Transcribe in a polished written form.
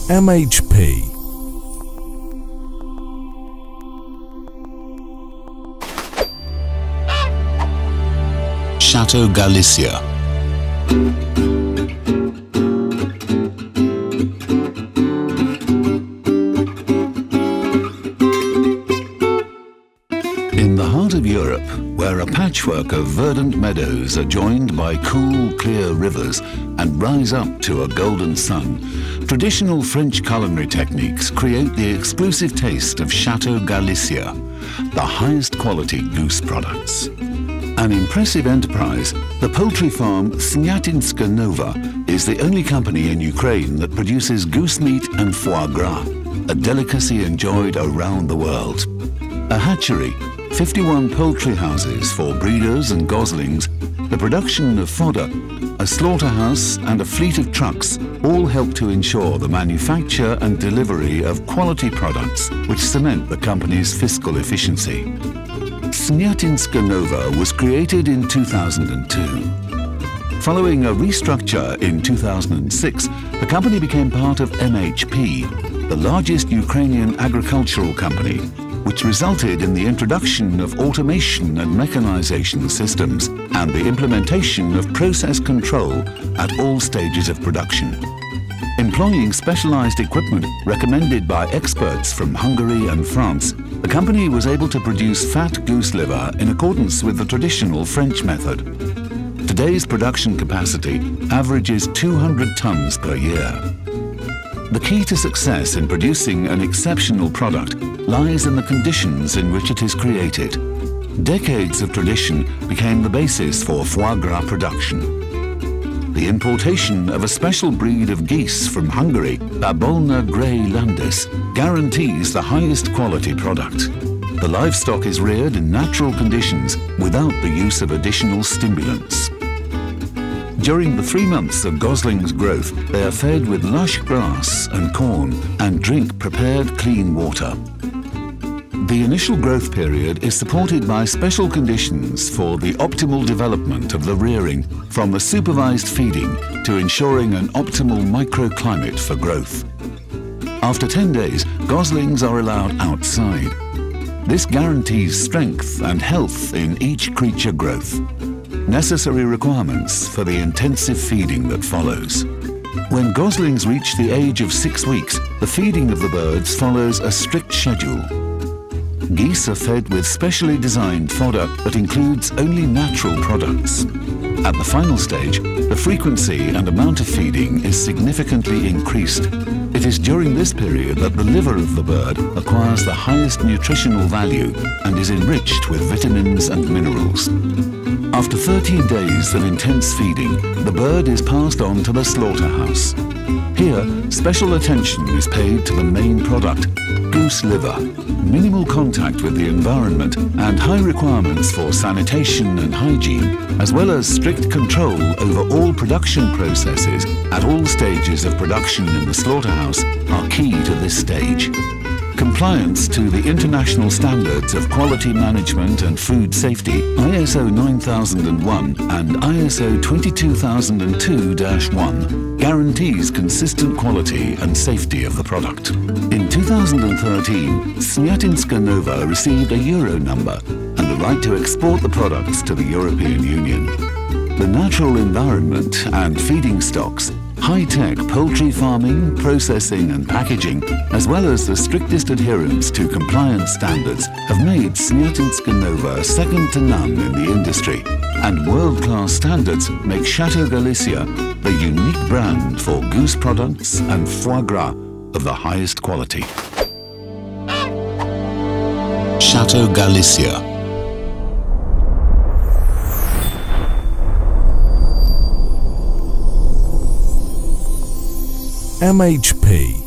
MHP. Chateau Galicia. In the heart of Europe, where a patchwork of verdant meadows are joined by cool, clear rivers and rise up to a golden sun, traditional French culinary techniques create the exclusive taste of Chateau Galicia, the highest quality goose products. An impressive enterprise, the poultry farm Sniatinska Nova is the only company in Ukraine that produces goose meat and foie gras, a delicacy enjoyed around the world. A hatchery, 51 poultry houses for breeders and goslings, the production of fodder, a slaughterhouse and a fleet of trucks all help to ensure the manufacture and delivery of quality products which cement the company's fiscal efficiency. Sniatinska Nova was created in 2002. Following a restructure in 2006, the company became part of MHP, the largest Ukrainian agricultural company, which resulted in the introduction of automation and mechanization systems and the implementation of process control at all stages of production. Employing specialized equipment recommended by experts from Hungary and France, the company was able to produce fat goose liver in accordance with the traditional French method. Today's production capacity averages 200 tons per year. The key to success in producing an exceptional product lies in the conditions in which it is created. Decades of tradition became the basis for foie gras production. The importation of a special breed of geese from Hungary, Babolna Grey Landis, guarantees the highest quality product. The livestock is reared in natural conditions without the use of additional stimulants. During the 3 months of goslings' growth, they are fed with lush grass and corn and drink prepared clean water. The initial growth period is supported by special conditions for the optimal development of the rearing, from the supervised feeding to ensuring an optimal microclimate for growth. After 10 days, goslings are allowed outside. This guarantees strength and health in each creature growth. Necessary requirements for the intensive feeding that follows. When goslings reach the age of 6 weeks, the feeding of the birds follows a strict schedule. Geese are fed with specially designed fodder that includes only natural products. At the final stage, the frequency and amount of feeding is significantly increased. It is during this period that the liver of the bird acquires the highest nutritional value and is enriched with vitamins and minerals. After 13 days of intense feeding, the bird is passed on to the slaughterhouse. Here, special attention is paid to the main product, goose liver. Minimal contact with the environment and high requirements for sanitation and hygiene, as well as strict control over all production processes at all stages of production in the slaughterhouse are key to this stage. Compliance to the international standards of quality management and food safety, ISO 9001 and ISO 22002-1, guarantees consistent quality and safety of the product. In 2013, Sniatinska Nova received a Euro number and the right to export the products to the European Union. The natural environment and feeding stocks, high-tech poultry farming, processing and packaging, as well as the strictest adherence to compliance standards have made Sniatinska Nova second to none in the industry, and world-class standards make Chateau Galicia the unique brand for goose products and foie gras of the highest quality. Chateau Galicia. MHP.